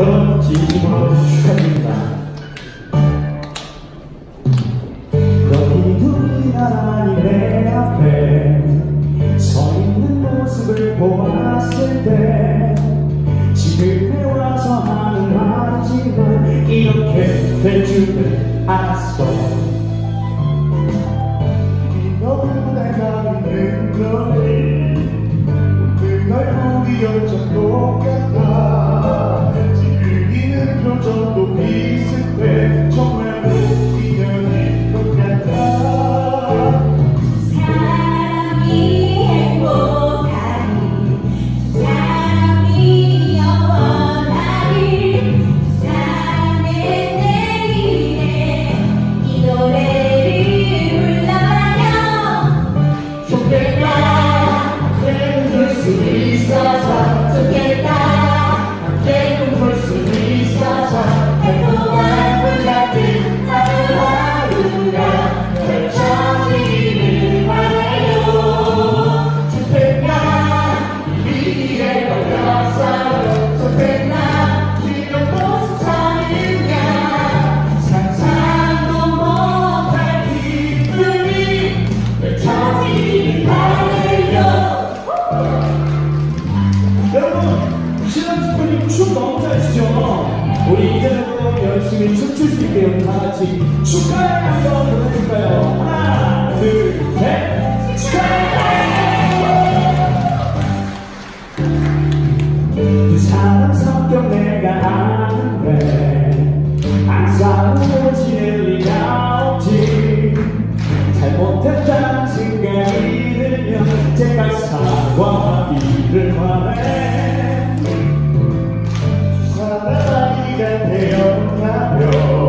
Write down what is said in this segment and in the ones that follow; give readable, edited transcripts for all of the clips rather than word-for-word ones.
결혼 진심으로 축하드립니다. 너희 둘이 나란히 내 앞에 서 있는 모습을 보았을 때 지금에 와서 하는 말이지만 이렇게 될 줄은 알았어. 너무 내가 있는 너를 그날 보기 어쩜 똑같아. 지금 있는 표정도 비슷해. 정말 인연인 것 같아. 사람이 행복하니 사람이 영원하니 사람의 내일에 이 노래를 불러요. 좋겠다 함께 볼 수 있어서 좋겠다 함께 볼 수 있어서 행복한 것 같은 하루하루가 펼쳐지기를 바라요. 좋겠다 이 미래가 왔어요. 좋겠다 이런 모습 찾으냐 상상도 못할 기쁨이 펼쳐지기를 바라요. 여러분, 신랑집사님 춤 너무 잘추죠? 우리 이제라도 열심히 춤출 수 있게요. 다 같이 축하해 한번 보내줄까요? 하나, 둘, 셋, 축하해! 두 사람 성격 내가 아는데 안 싸우고 지낼 리가 없지. 잘못했다는 생각이 들면 제가 사과하기를 바래. 두 사람이가 태어나면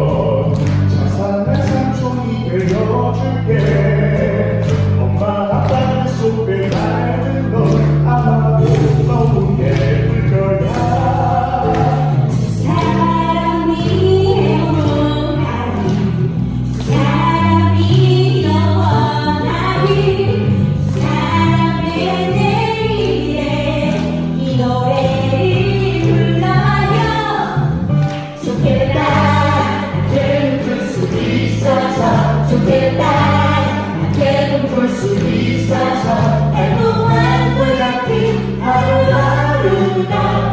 자상한 삼촌이 되어줄게. 엄마 아빠의 속을 밟는 건 아마도 너무 예쁠 거야. 사람이 행복하니 사람이 영원하니 사람의 내일에 이 노래를 불러요. 좋겠다 함께 볼 수 있어서 좋겠다 함께 볼 수 있어서 행복한 것 같은 하루하루가